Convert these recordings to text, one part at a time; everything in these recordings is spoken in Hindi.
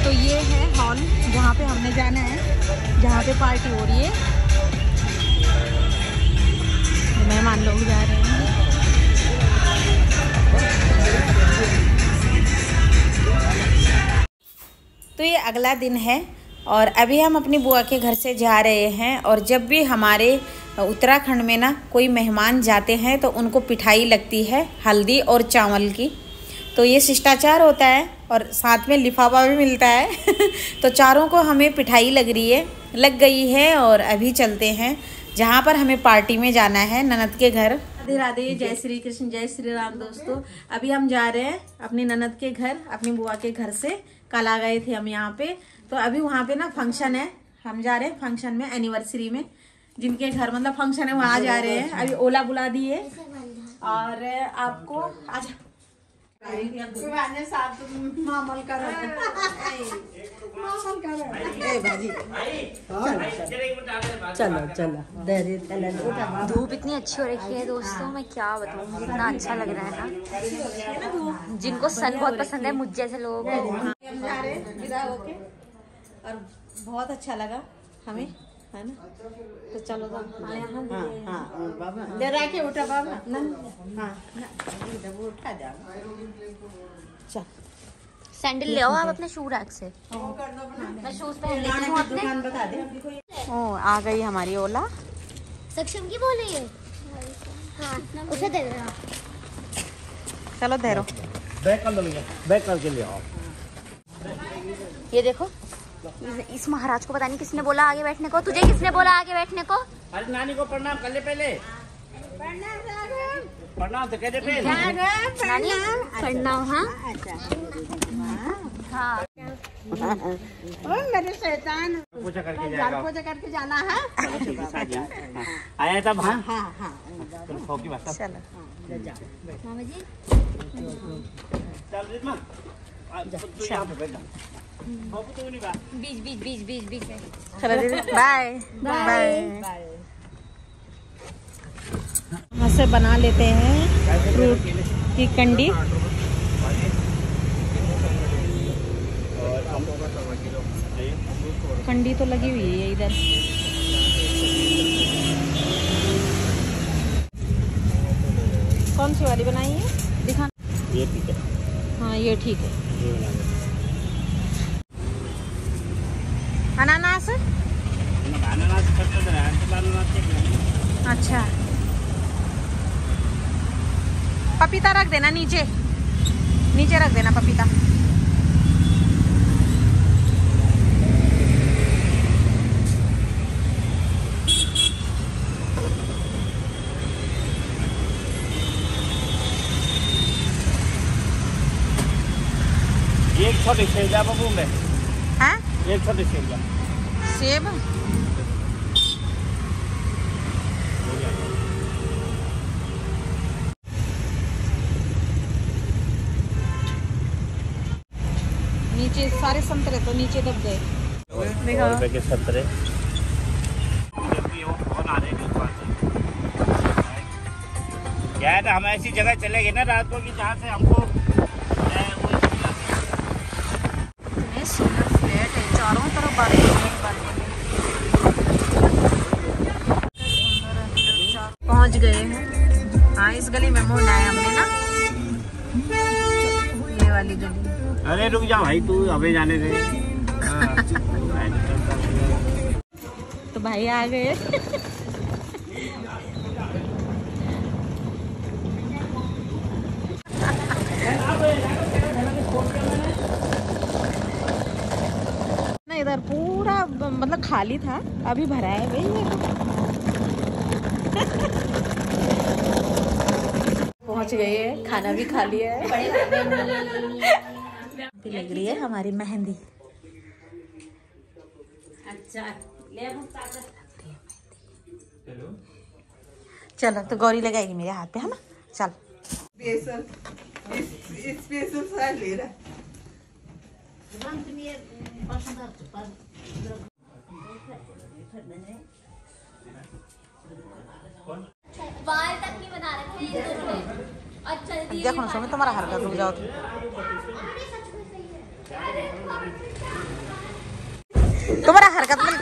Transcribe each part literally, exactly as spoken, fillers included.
तो ये है हॉल जहाँ पे हमने जाना है, जहाँ पे पार्टी हो रही है। मेहमान लोग जा रहे हैं। तो ये अगला दिन है और अभी हम अपनी बुआ के घर से जा रहे हैं। और जब भी हमारे उत्तराखंड में ना कोई मेहमान जाते हैं तो उनको पिठाई लगती है हल्दी और चावल की। तो ये शिष्टाचार होता है और साथ में लिफाफा भी मिलता है। तो चारों को हमें पिठाई लग रही है, लग गई है। और अभी चलते हैं जहाँ पर हमें पार्टी में जाना है, ननद के घर। राधे राधे, जय श्री कृष्ण, जय श्री राम। दोस्तों अभी हम जा रहे हैं अपनी ननद के घर, अपनी बुआ के घर से। कल आ गए थे हम यहाँ पे, तो अभी वहाँ पे ना फंक्शन है। हम जा रहे हैं फंक्शन में, एनिवर्सरी में। जिनके घर मतलब फंक्शन है वहाँ जा रहे हैं। अभी ओला बुला दी है और आपको आज मामल कर चलो चलो। धूप इतनी अच्छी हो रखी है दोस्तों, मैं क्या बताऊँ, इतना अच्छा लग रहा है ना। जिनको सन बहुत पसंद है, मुझ जैसे लोगों को। हम जा रहे हैं विदा होके और बहुत अच्छा लगा हमें, है ना। तो चलो तो हाँ हाँ बाबा दे रहा के उठा बाबा ना हाँ उठा जा। चल सैंडल ले आओ आप अपने शू रैक से, मैं शूज पहन लेती हूँ अपने। दुकान बता दे। ओ आ गई हमारी ओला। सक्षम की बोल रही है। हाँ उसे दे देना। चलो धैरो बैक कर लो, बैक करके ले आओ। ये देखो, इस महाराज को पता नहीं किसने बोला आगे बैठने को। तुझे किसने बोला आगे बैठने को? अरे नानी को प्रणाम कर ले पहले। प्रणाम तो कहते पहले। नानी प्रणाम। हाँ हाँ मेरे शैतान पूजा करके झाड़ू पोछा करके जाना है। आया तब। हाँ हाँ हाँ चलो मामा जी बीच बीच बीच बीच बीच में। चलो दीदी बाय बाय। यहाँ से बना लेते हैं फ्रूट की कंडी। कंडी तो लगी हुई है इधर। कौन सी वाली बनाई है दिखा। ये ठीक है। हाँ ये ठीक है। ये बना दो। अनानास अनानास अच्छा, पपीता रख देना नीचे, नीचे रख देना पपीता। एक छोटी सेब बाबू में। हाँ एक छोटी सेब। सेब नीचे सारे संतरे तो नीचे दब गए। सौ रुपए के संतरे। क्या है ना, हम ऐसी जगह चले गए ना रात को कि जहाँ से हमको फ्लैट है चारों तरफ बालकनी पहुंच गए हैं। हाँ इस गली में मोड़ना है हमने ना, ये वाली गली। अरे रुक जा भाई, तू अबे जाने दे। तो भाई आ गए। ना इधर पूरा मतलब खाली था, अभी भरा है भाई। पहुंच गए हैं, खाना भी खा लिया है। लग रही है हमारी मेहंदी। अच्छा चलो तो गौरी लगाएगी मेरे हाथ पे, है ना। चल स्पेशल स्पेशल सा ले रहा। बाल तक नहीं बना रखे हैं ये दोनों ने। अच्छा देखो ना तुम्हारा हरकत रुक जाओ तुम। तुम्हारा हरकत में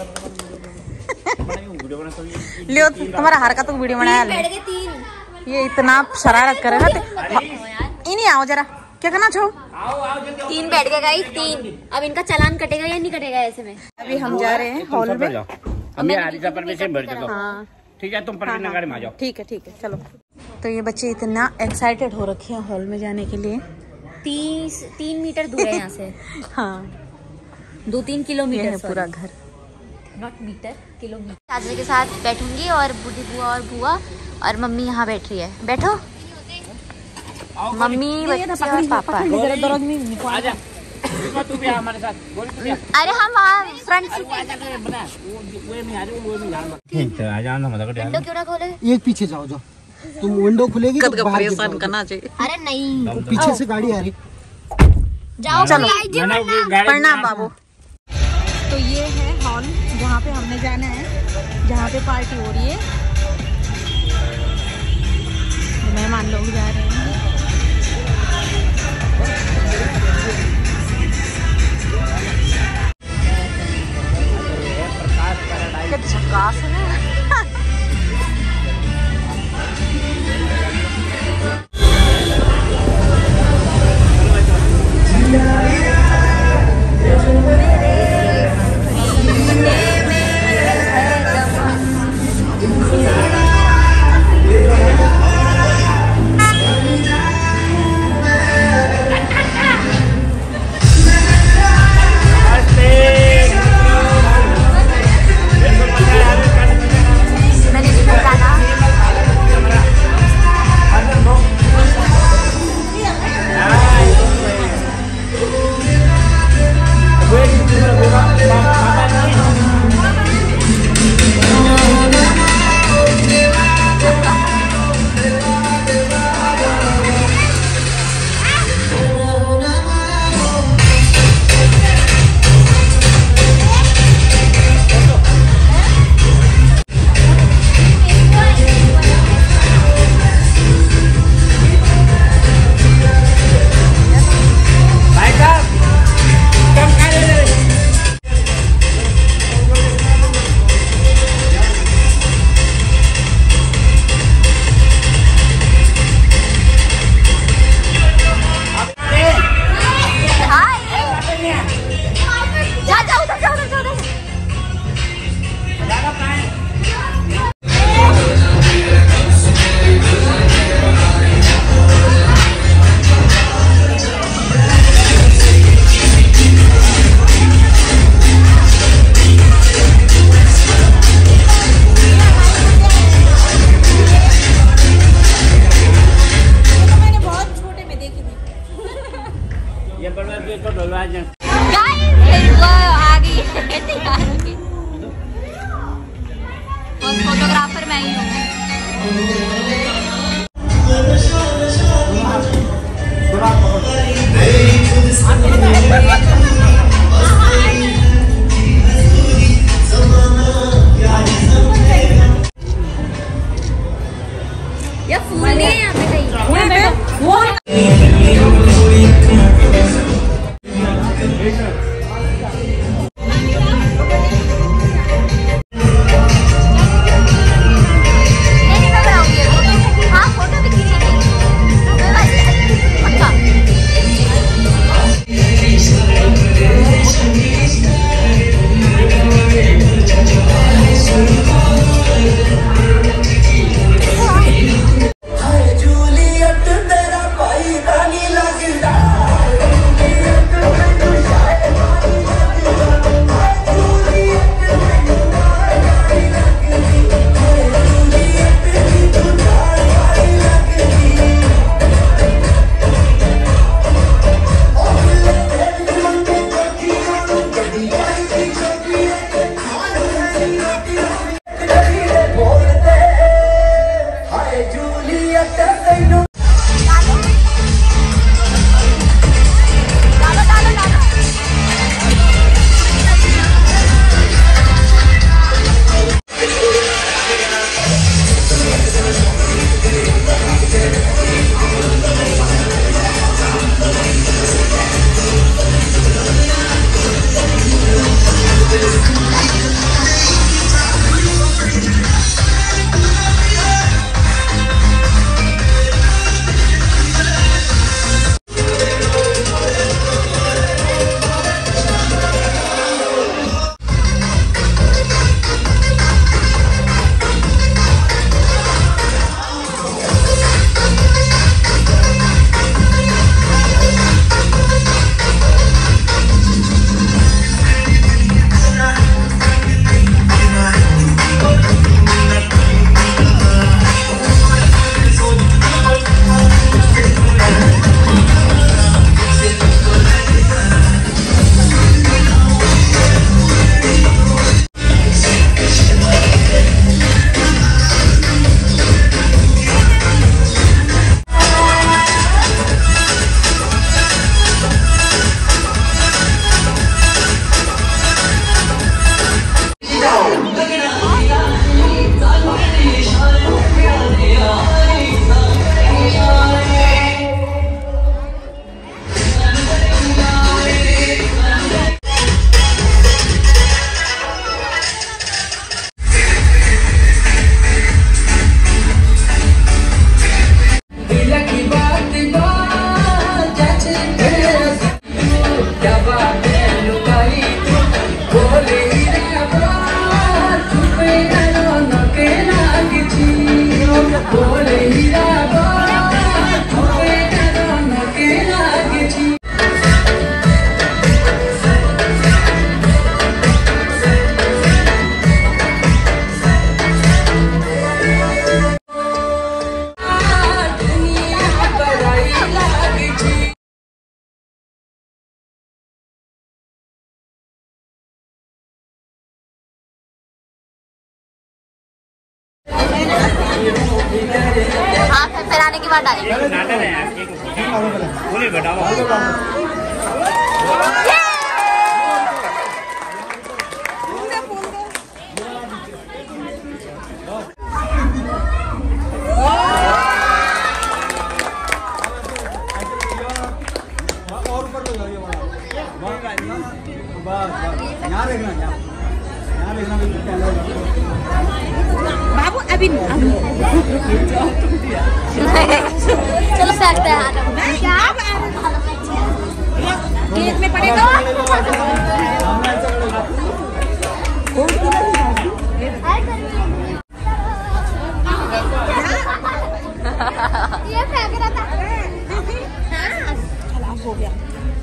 लियो, तुम्हारा हरकत को वीडियो बनाया। ये इतना शरारत करे ना। इन्हीं आओ जरा, क्या करना चाहो? तीन बैठ गए गाइस, तीन। अब इनका चालान कटेगा या नहीं कटेगा ऐसे में? अभी हम जा रहे हैं हॉल में। हाँ ठीक है, तुम परवीन नगर में आ जाओ। ठीक है ठीक है, चलो। तो ये बच्चे इतना एक्साइटेड हो रखे हैं हॉल में जाने के लिए। तीस तीन मीटर दूर है यहाँ से। हाँ, दो तीन किलोमीटर है पूरा घर। Not metre, kilometre. चाचा के साथ बैठूंगी और बूढ़ी बुआ और बुआ और मम्मी यहाँ बैठ रही है। बैठो मम्मी, बच्चे और पापा। अरे हम वहाँ फ्रंट विंडो क्यों ना खोले? एक पीछे जाओ, जाओ तुम। विंडो खुलेगी तो बाहर परेशान करना चाहिए। अरे नहीं, तो पीछे से गाड़ी आ रही। जाओ चलो। प्रणाम बाबू। तो ये है हॉल जहाँ पे हमने जाना है, जहाँ पे पार्टी हो रही है। मेहमान लोग जा रहे हैं। झकास है। फोटोग्राफर मैं ही हूँ। ये फूल नहीं है यहाँ पे कहीं। हाँ फिर आने के बाद डालेंगे। नाटक है यार, बोले बेटा बाबू अभी चलो फेंकते हैं गेट में पड़ेगा। ये फेंक रहा था। हो गया।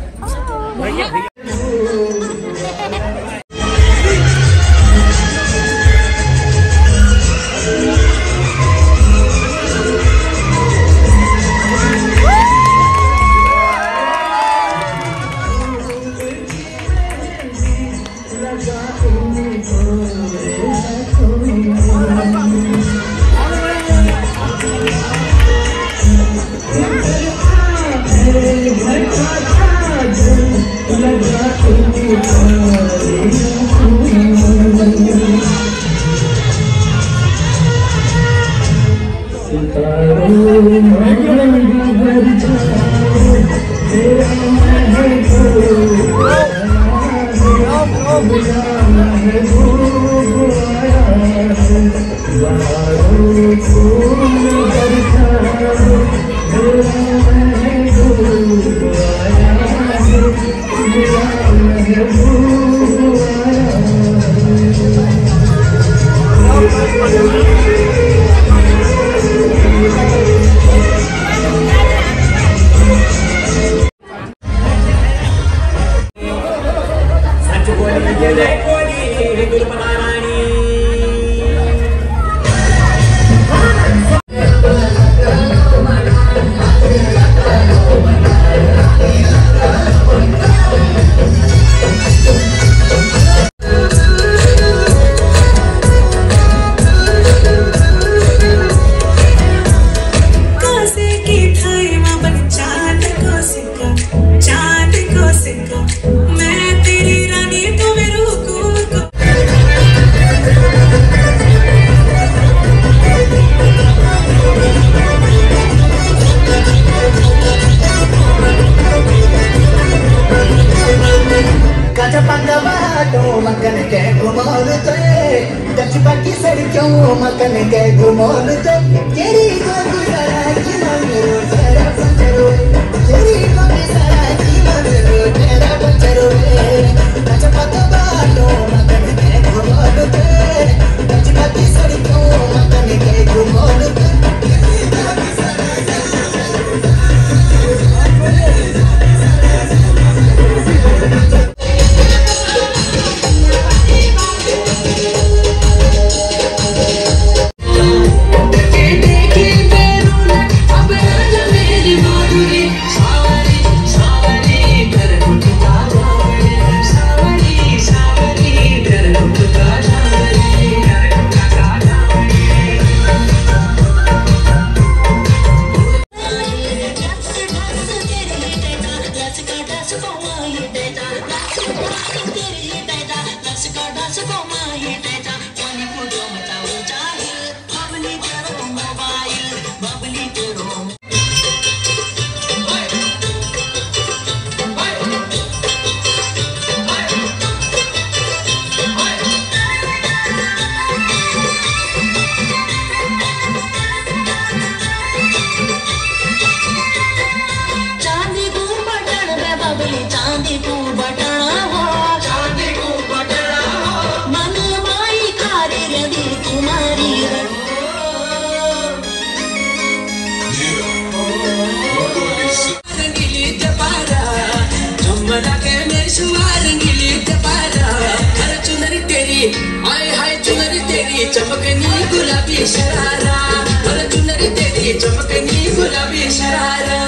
चमकनी गुलाबी शरारा, चुनरी तेरी चमकनी गुलाबी शरारा।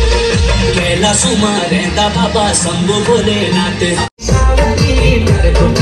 कैलाश मारेंदा बाबा शंभू भोलेनाथ।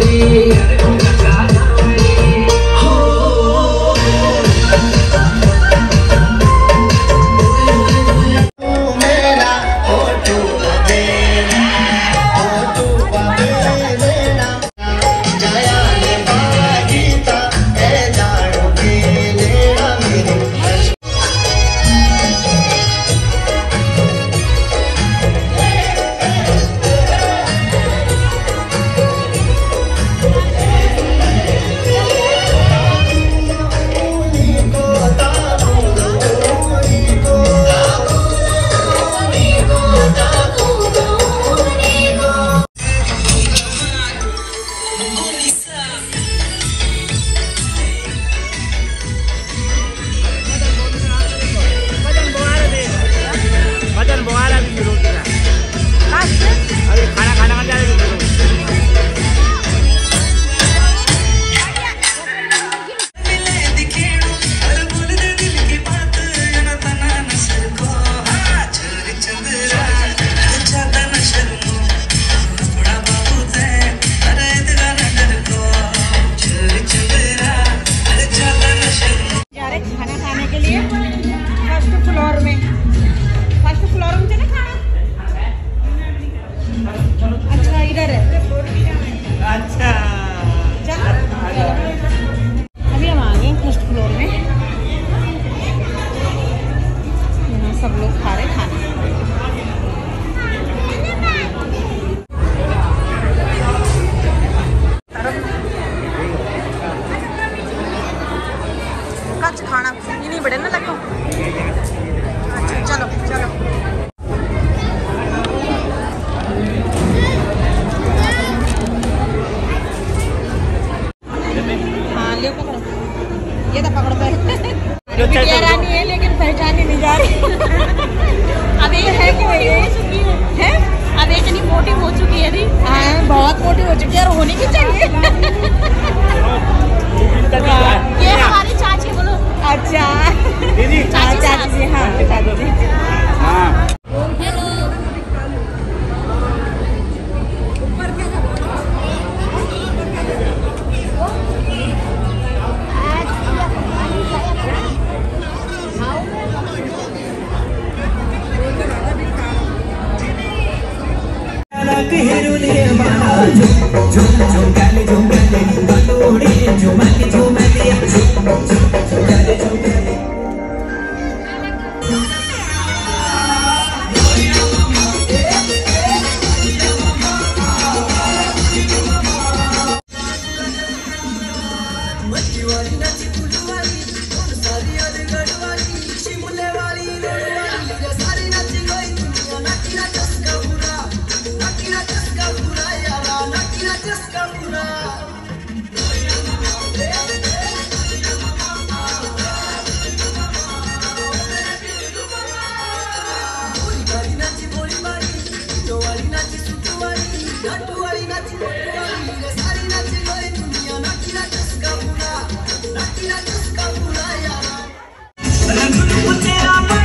खाना ही नहीं बड़े ना लगो। अच्छा चलो चलो हाँ लियो पकड़ो, ये तो पकड़ो पहले रानी है लेकिन पहचानी नहीं जा रही। अब ये है कि वही हो चुकी है, है? अब इतनी मोटी हो चुकी है दी। हाँ बहुत मोटी हो चुकी है और होनी भी चाहिए। ये हमारी चाची बोलो। अच्छा दीदी चाची जी, हाँ चाची जी हाँ। Teरा